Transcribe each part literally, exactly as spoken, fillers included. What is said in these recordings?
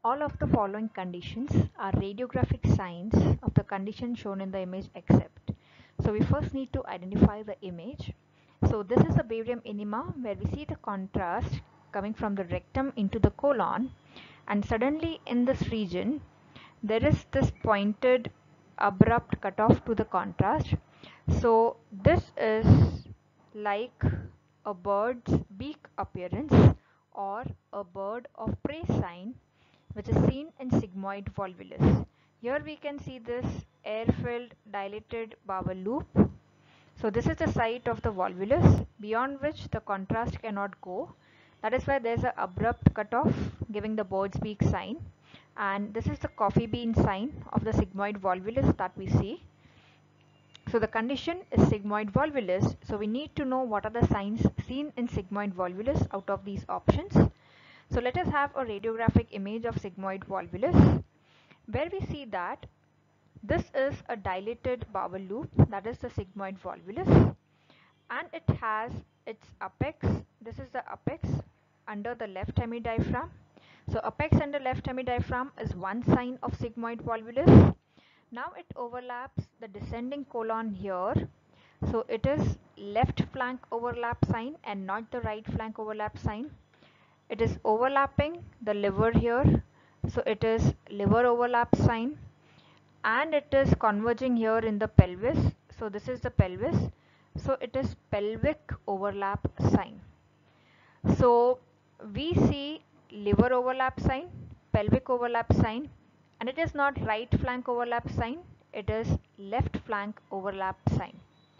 All of the following conditions are radiographic signs of the condition shown in the image except. So we first need to identify the image. So this is a barium enema where we see the contrast coming from the rectum into the colon, and suddenly in this region there is this pointed abrupt cutoff to the contrast. So this is like a bird's beak appearance or a bird of prey sign which is seen in sigmoid volvulus. Here we can see this air-filled dilated bowel loop. So this is the site of the volvulus beyond which the contrast cannot go. That is why there is an abrupt cutoff giving the bird's beak sign, and this is the coffee bean sign of the sigmoid volvulus that we see. So the condition is sigmoid volvulus, so we need to know what are the signs seen in sigmoid volvulus out of these options. So let us have a radiographic image of sigmoid volvulus where we see that this is a dilated bowel loop, that is the sigmoid volvulus, and it has its apex. This is the apex under the left hemidiaphragm. So apex under left hemidiaphragm is one sign of sigmoid volvulus. Now it overlaps the descending colon here. So it is left flank overlap sign and not the right flank overlap sign. It is overlapping the liver here. So it is liver overlap sign, and it is converging here in the pelvis. So this is the pelvis. So it is pelvic overlap sign. So we see liver overlap sign, pelvic overlap sign, and it is not right flank overlap sign, it is left flank overlap sign.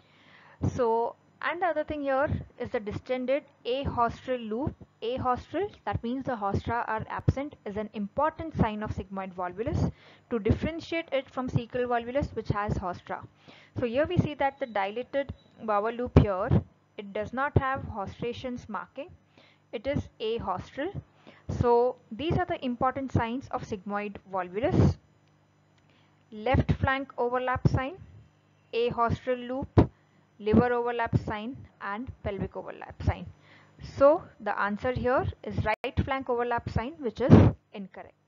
So, and the other thing here is the distended ahostral loop. Ahostral, that means the haustra are absent, is an important sign of sigmoid volvulus to differentiate it from cecal volvulus, which has haustra. So here we see that the dilated bowel loop here, it does not have haustrations marking, it is ahostral. So these are the important signs of sigmoid volvulus: left flank overlap sign, ahostral loop, liver overlap sign, and pelvic overlap sign. So the answer here is right flank overlap sign, which is incorrect.